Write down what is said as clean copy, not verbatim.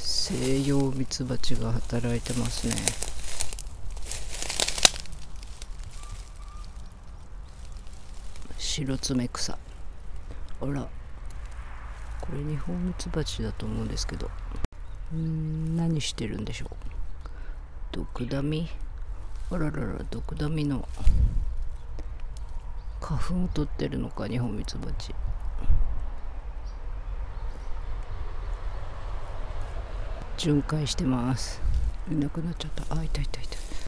西洋ミツバチが働いてますね。白爪草。あら、これニホンミツバチだと思うんですけど、何してるんでしょう。毒ダミ。あららら、毒ダミの花粉を取ってるのか、ニホンミツバチ。巡回してます。いなくなっちゃった。あ、いたいたいた。